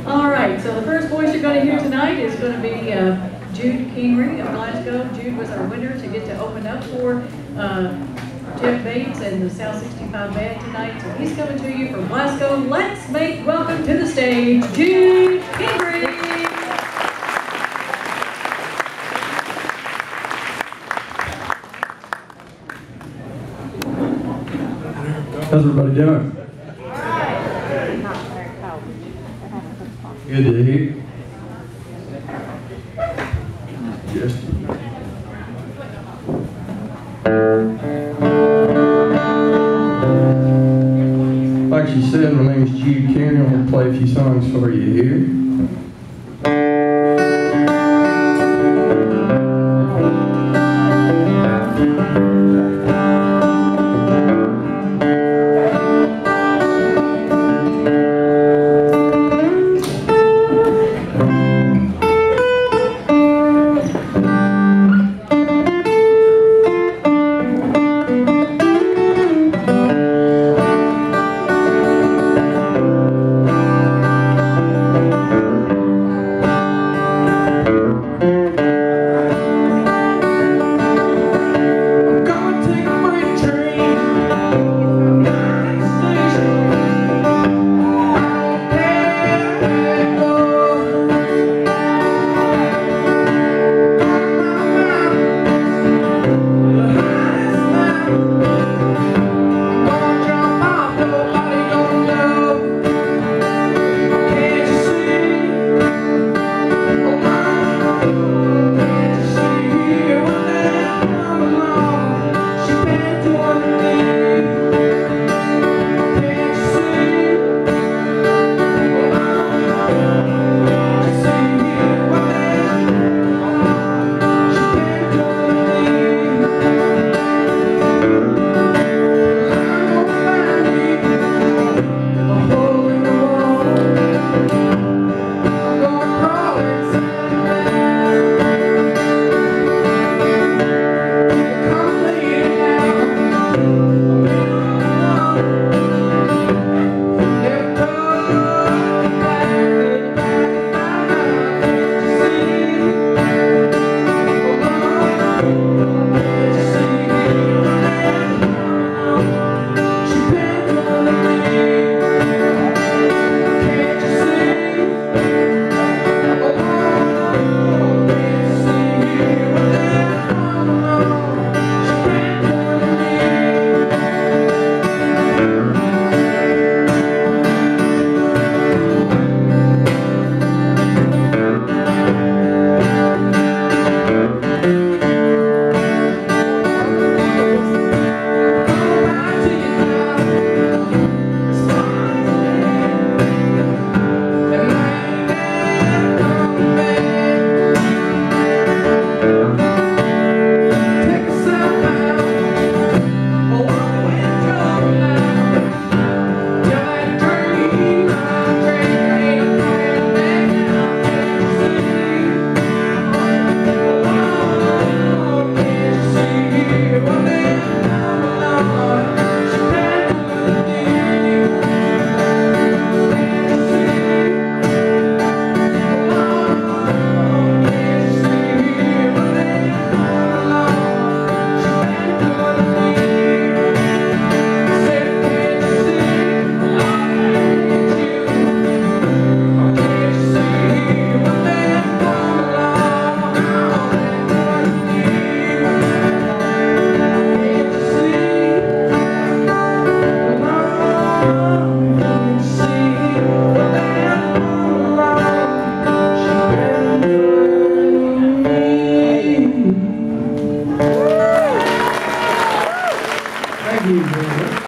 All right, so the first voice you're going to hear tonight is going to be Jude Kingrey of Glasgow. Jude was our winner to get to open up for Jeff Bates and the South 65 Band tonight. So he's coming to you from Glasgow. Let's make welcome to the stage, Jude Kingrey. How's everybody doing? Good to hear. Just like she said, my name is Jude Kingrey. I'm going to play a few songs for you here.